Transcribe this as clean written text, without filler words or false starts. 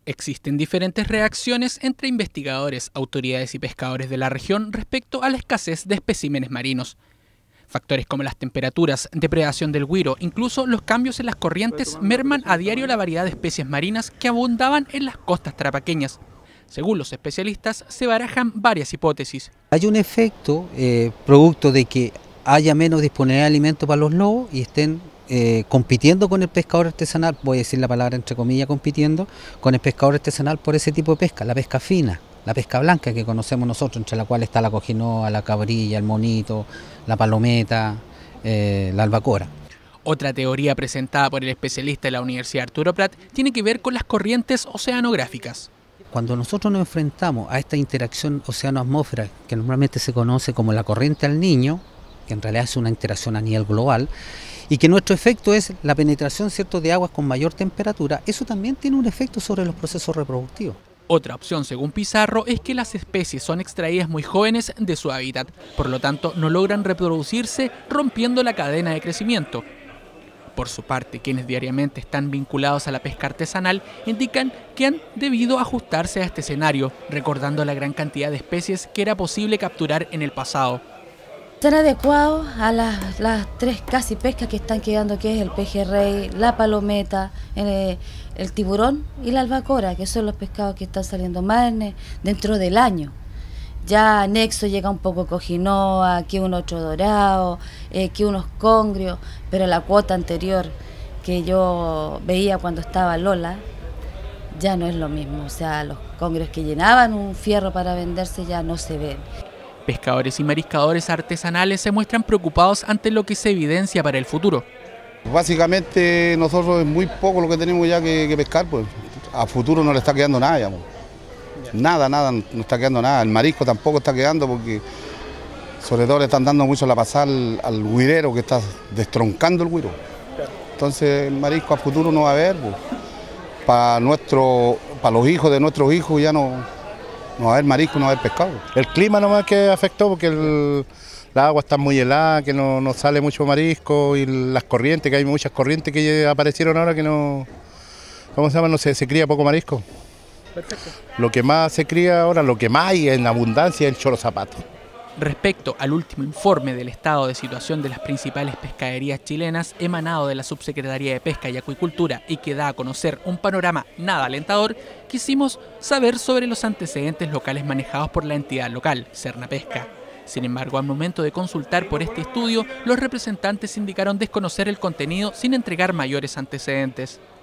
Existen diferentes reacciones entre investigadores, autoridades y pescadores de la región respecto a la escasez de especímenes marinos. Factores como las temperaturas, depredación del güiro, incluso los cambios en las corrientes merman a diario la variedad de especies marinas que abundaban en las costas tarapaqueñas. Según los especialistas, se barajan varias hipótesis. Hay un efecto producto de que haya menos disponibilidad de alimento para los lobos y estén compitiendo con el pescador artesanal, voy a decir la palabra entre comillas, compitiendo con el pescador artesanal por ese tipo de pesca, la pesca fina, la pesca blanca que conocemos nosotros, entre la cual está la cojinoa, la cabrilla, el monito, la palometa, la albacora. Otra teoría presentada por el especialista de la Universidad Arturo Prat tiene que ver con las corrientes oceanográficas. Cuando nosotros nos enfrentamos a esta interacción océano-atmósfera, que normalmente se conoce como la corriente al niño, que en realidad es una interacción a nivel global, y que nuestro efecto es la penetración, ¿cierto?, de aguas con mayor temperatura, eso también tiene un efecto sobre los procesos reproductivos. Otra opción, según Pizarro, es que las especies son extraídas muy jóvenes de su hábitat, por lo tanto no logran reproducirse rompiendo la cadena de crecimiento. Por su parte, quienes diariamente están vinculados a la pesca artesanal indican que han debido ajustarse a este escenario, recordando la gran cantidad de especies que era posible capturar en el pasado. Están adecuados a las tres casi pescas que están quedando, que es el pejerrey, la palometa, el tiburón y la albacora, que son los pescados que están saliendo más dentro del año. Ya anexo llega un poco cojinoa, que un otro dorado, que unos congrios, pero la cuota anterior que yo veía cuando estaba Lola ya no es lo mismo. O sea, los congrios que llenaban un fierro para venderse ya no se ven. Pescadores y mariscadores artesanales se muestran preocupados ante lo que se evidencia para el futuro. Básicamente nosotros es muy poco lo que tenemos ya que pescar, pues a futuro no le está quedando nada ya. Nada, no está quedando nada. El marisco tampoco está quedando porque sobre todo le están dando mucho la pasada al güirero que está destroncando el güiro. Entonces el marisco a futuro no va a haber, pues. Para los hijos de nuestros hijos ya no va a haber marisco, no va a haber pescado. El clima nomás que afectó porque la agua está muy helada, que no sale mucho marisco y las corrientes, que hay muchas corrientes que aparecieron ahora que no, ¿cómo se llama? No se cría poco marisco. Perfecto. Lo que más se cría ahora, lo que más hay en abundancia es el choro zapato. Respecto al último informe del estado de situación de las principales pescaderías chilenas emanado de la Subsecretaría de Pesca y Acuicultura y que da a conocer un panorama nada alentador, quisimos saber sobre los antecedentes locales manejados por la entidad local, Sernapesca. Sin embargo, al momento de consultar por este estudio, los representantes indicaron desconocer el contenido sin entregar mayores antecedentes.